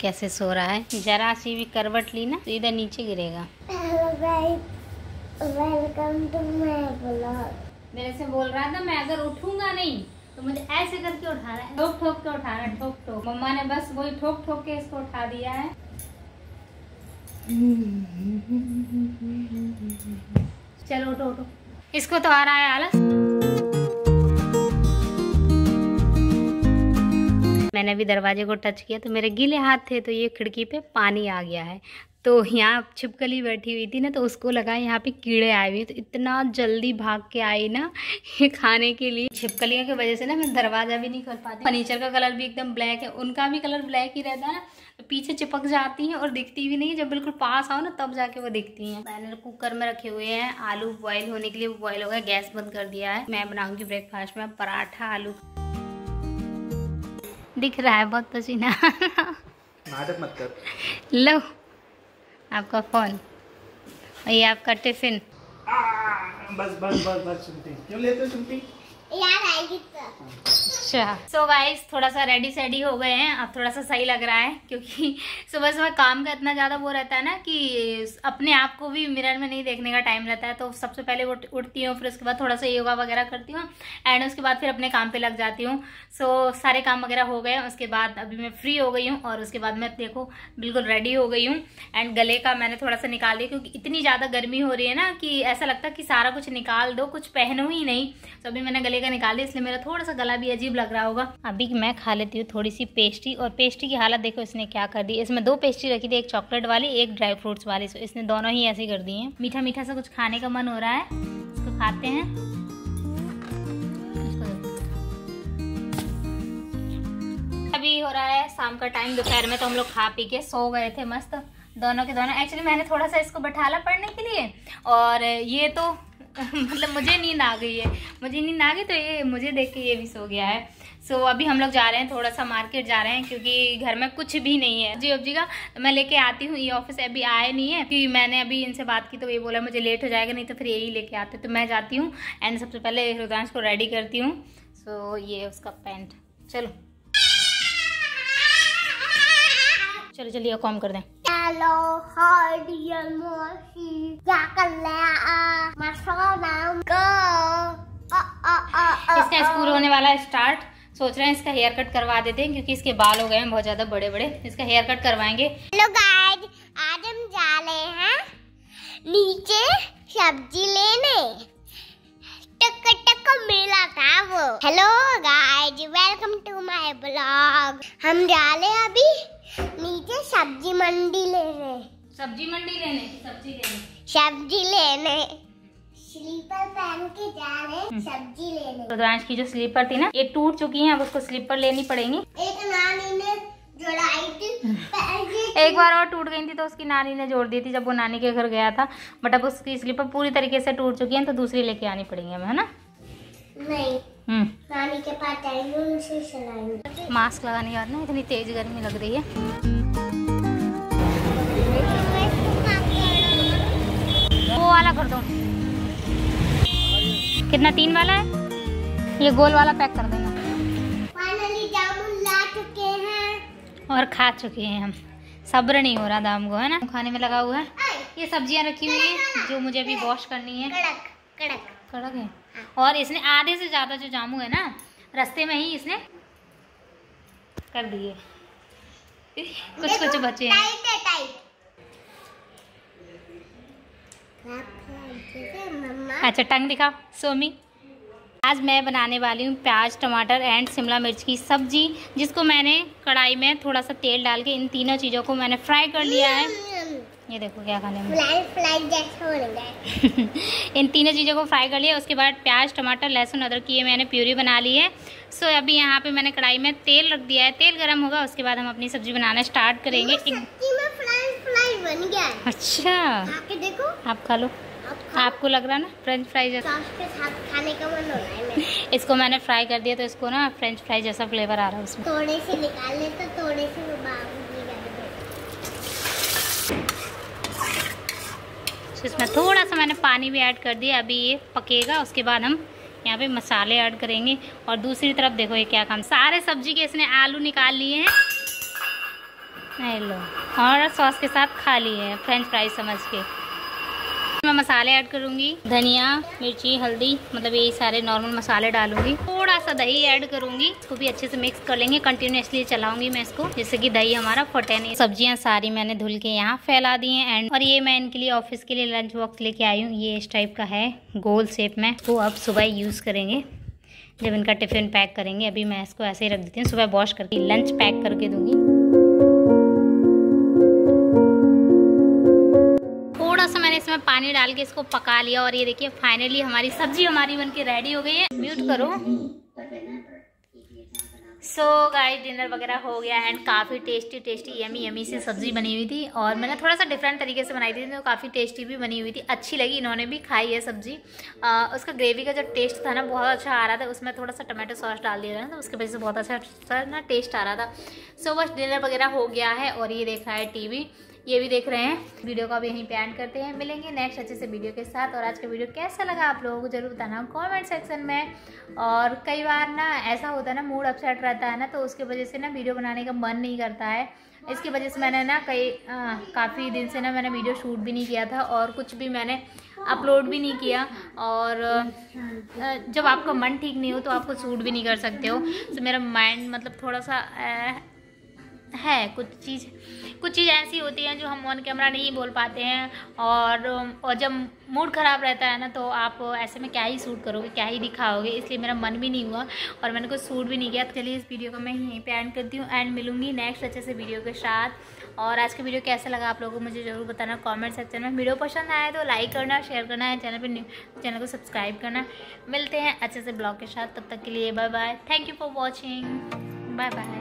कैसे सो रहा है, जरा सी भी करवट ली ना तो इधर नीचे गिरेगा। Welcome to my blog. मेरे से बोल रहा था मैं अगर उठूंगा नहीं तो मुझे ऐसे करके उठा रहा है, ठोक ठोक के उठा रहा है, ठोक ठोक। मम्मा ने बस वही ठोक ठोक के इसको उठा दिया है। चलो उठो उठो, इसको तो आ रहा है आलस। मैंने अभी दरवाजे को टच किया तो मेरे गीले हाथ थे तो ये खिड़की पे पानी आ गया है। तो यहाँ छिपकली बैठी हुई थी ना तो उसको लगा यहाँ पे कीड़े आए हुए, तो इतना जल्दी भाग के आई ना ये खाने के लिए। छिपकलियों की वजह से ना मैं दरवाजा भी नहीं खोल पाती। फर्नीचर का कलर भी एकदम ब्लैक है, उनका भी कलर ब्लैक ही रहता है ना, तो पीछे चिपक जाती हैं और दिखती भी नहीं। जब बिल्कुल पास आओ ना तब जाके वो दिखती हैं। मैंने कुकर में रखे हुए हैं आलू बॉयल होने के लिए, वो बॉयल हो गया, गैस बंद कर दिया है। मैं बनाऊंगी ब्रेकफास्ट में पराठा आलू। दिख रहा है बहुत पसीना। नाटक मत कर। लो आपका फोन और ये आपका टिफिन। बस बस बस बस चुम्पी क्यों लेते हो चुम्पी? यार आएगी तो। अच्छा सो गाइस थोड़ा सा रेडी सेडी हो गए हैं, अब थोड़ा सा सही लग रहा है क्योंकि सुबह सुबह काम का इतना ज़्यादा वो रहता है ना कि अपने आप को भी मिरर में नहीं देखने का टाइम रहता है। तो सबसे पहले वो उठती हूँ, फिर उसके बाद थोड़ा सा योगा वगैरह करती हूँ एंड उसके बाद फिर अपने काम पे लग जाती हूँ। सो सारे काम वगैरह हो गए, उसके बाद अभी मैं फ्री हो गई हूँ और उसके बाद मैं देखो बिल्कुल रेडी हो गई हूँ। एंड गले का मैंने थोड़ा सा निकाल लिया क्योंकि इतनी ज़्यादा गर्मी हो रही है ना कि ऐसा लगता है कि सारा कुछ निकाल दो, कुछ पहनो ही नहीं। तो अभी मैंने गले का निकाल लिया, इसलिए मेरा थोड़ा सा गला भी अजीब लग रहा होगा। अभी मैं खा लेती हूँ थोड़ी सी पेस्ट्री, और पेस्ट्री की हालत देखो इसने क्या कर दी। इसमें 2 पेस्ट्री रखी थी, एक चॉकलेट वाली एक ड्राई फ्रूट्स वाली, सो इसने दोनों ही ऐसे कर दी हैं। मीठा मीठा सा कुछ खाने का मन हो रहा है, इसको खाते हैं। अभी हो रहा है शाम का टाइम, दोपहर में तो हम लोग खा पी के सो गए थे मस्त दोनों के दोनों। एक्चुअली मैंने थोड़ा सा इसको बैठाला पढ़ने के लिए और ये तो मतलब मुझे नींद आ गई है, मुझे नींद आ गई तो ये मुझे देख के ये भी सो गया है। सो अभी हम लोग जा रहे हैं, थोड़ा सा मार्केट जा रहे हैं क्योंकि घर में कुछ भी नहीं है। जी का मैं लेके आती हूँ, ये ऑफिस अभी आए नहीं है क्योंकि मैंने अभी इनसे बात की तो ये बोला मुझे लेट हो जाएगा, नहीं तो फिर यही लेके आते। तो मैं जाती हूँ एंड सबसे पहले रुद्रांश को रेडी करती हूँ। सो ये उसका पैंट, चलो चलो चलिए कॉम कर दें। हेलो हाय डियर मौसी, क्या कर रहा? इसका स्कूल होने वाला है स्टार्ट, सोच रहे हैं इसका हेयर कट करवा देते हैं क्योंकि इसके बाल हो गए हैं बहुत ज्यादा बड़े बड़े। इसका हेयर कट करवाएंगे। हेलो गाइस, आज हम जा रहे हैं नीचे सब्जी लेने। टक मेला था वो। Hello guys, welcome to my blog. हम जा रहे हैं अभी नीचे सब्जी मंडी लेने। सब्जी मंडी लेने, सब्जी लेने स्लीपर पहन के जा रहे हैं सब्जी लेने। रुद्रांश की जो स्लीपर थी ना ये टूट चुकी है, अब उसको स्लीपर लेनी पड़ेगी। एक नानी ने जोड़ाई थी, एक बार और टूट गई थी तो उसकी नानी ने जोड़ दी थी जब वो नानी के घर गया था। बट अब उसकी स्लीपर पूरी तरीके से टूट चुकी है तो दूसरी लेके आनी पड़ेगी हमें, है ना? नहीं नानी के पास जाएंगे, उनसे चलाएंगे। मास्क लगाने के बाद ना इतनी तेज गर्मी लग रही है। वो वाला कर दो, कितना 3 वाला है? ये गोल वाला पैक कर देना। फाइनली जामुन ला चुके हैं और खा चुके हैं हम, सब्र नहीं हो रहा दाम को, है ना? खाने में लगा हुआ है। ये सब्जियां रखी हुई है जो मुझे अभी वॉश करनी है। कड़क है। और इसने आधे से ज्यादा जो जामू है ना रास्ते में ही इसने कर दिए। कुछ कुछ बचे हैं। अच्छा टंग दिखाओ सोमी। आज मैं बनाने वाली हूँ प्याज टमाटर एंड शिमला मिर्च की सब्जी, जिसको मैंने कढ़ाई में थोड़ा सा तेल डाल के इन तीनों चीज़ों को मैंने फ्राई कर लिया है। ये देखो क्या खाने में इन तीनों चीज़ों को फ्राई कर लिया। उसके बाद प्याज टमाटर लहसुन अदरक की ये मैंने प्यूरी बना ली है। सो अभी यहाँ पे मैंने कढ़ाई में तेल रख दिया है, तेल गर्म होगा उसके बाद हम अपनी सब्जी बनाना स्टार्ट करेंगे। बन गया। अच्छा देखो, आप खा लो। आपको लग रहा है ना फ्रेंच फ्राई जैसा? के साथ खाने का मन हो रहा है। इसको मैंने फ्राई कर दिया तो इसको ना फ्रेंच फ्राई जैसा फ्लेवर आ रहा है उसमें। थोड़े से निकाल ले तो थोड़े से इसमें थोड़ा सा मैंने पानी भी ऐड कर दिया। अभी ये पकेगा, उसके बाद हम यहाँ पे मसाले ऐड करेंगे। और दूसरी तरफ देखो ये क्या काम, सारे सब्जी के इसने आलू निकाल लिए हैं। लो, और सॉस के साथ खा ली है फ्रेंच फ्राइज समझ के। मैं मसाले ऐड करूंगी, धनिया, मिर्ची, हल्दी, मतलब यही सारे नॉर्मल मसाले डालूंगी। थोड़ा सा दही ऐड करूंगी, इसको भी अच्छे से मिक्स कर लेंगे। कंटिन्यूसली चलाऊंगी मैं इसको, जिससे कि दही हमारा फटे नहीं। सब्जियां सारी मैंने धुल के यहाँ फैला दी हैं एंड और ये मैं इनके लिए ऑफिस के लिए लंच बॉक्स लेके आई हूँ। ये इस टाइप का है, गोल शेप में। तो अब सुबह यूज़ करेंगे जब इनका टिफिन पैक करेंगे। अभी मैं इसको ऐसे ही रख देती हूँ, सुबह वॉश करके लंच पैक करके दूंगी। थोड़ा सा मैंने इसमें पानी डाल के इसको पका लिया और ये देखिए फाइनली हमारी सब्जी बनके रेडी हो गई है। म्यूट करो। सो गाइस डिनर वगैरह हो गया एंड काफ़ी टेस्टी यमी सी सब्जी बनी हुई थी और मैंने थोड़ा सा डिफरेंट तरीके से बनाई थी तो काफ़ी टेस्टी भी बनी हुई थी। अच्छी लगी, इन्होंने भी खाई है सब्जी। उसका ग्रेवी का जो टेस्ट था ना बहुत अच्छा आ रहा था। उसमें थोड़ा सा टमाटो सॉस डाल दिया था ना, तो उसकी वजह से बहुत अच्छा ना टेस्ट आ रहा था। सो बस डिनर वगैरह हो गया है और ये देख रहा है टीवी, ये भी देख रहे हैं। वीडियो को अब यहीं पे एंड करते हैं, मिलेंगे नेक्स्ट अच्छे से वीडियो के साथ। और आज का वीडियो कैसा लगा आप लोगों को जरूर बताना कमेंट सेक्शन में। और कई बार ना ऐसा होता है ना, मूड अपसेट रहता है ना, तो उसकी वजह से ना वीडियो बनाने का मन नहीं करता है। इसकी वजह से मैंने ना काफ़ी दिन से ना मैंने वीडियो शूट भी नहीं किया था और कुछ भी मैंने अपलोड भी नहीं किया। और जब आपका मन ठीक नहीं हो तो आप कुछ शूट भी नहीं कर सकते हो। तो मेरा माइंड मतलब थोड़ा सा है, कुछ चीज़ ऐसी होती हैं जो हम ऑन कैमरा नहीं बोल पाते हैं। और जब मूड ख़राब रहता है ना तो आप ऐसे में क्या ही शूट करोगे, क्या ही दिखाओगे। इसलिए मेरा मन भी नहीं हुआ और मैंने कुछ शूट भी नहीं किया। तो चलिए इस वीडियो को मैं यहीं पे एंड करती हूँ एंड मिलूंगी नेक्स्ट अच्छे से वीडियो के साथ। और आज का वीडियो कैसा लगा आप लोगों को मुझे ज़रूर बताना कमेंट सेक्शन में। वीडियो पसंद आया तो लाइक करना, शेयर करना है, चैनल को सब्सक्राइब करना। मिलते हैं अच्छे से ब्लॉग के साथ, तब तक के लिए bye bye. Thank you for watching, bye bye.